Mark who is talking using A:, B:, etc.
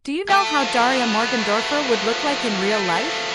A: Do you know how Daria Morgendorffer would look like in real life?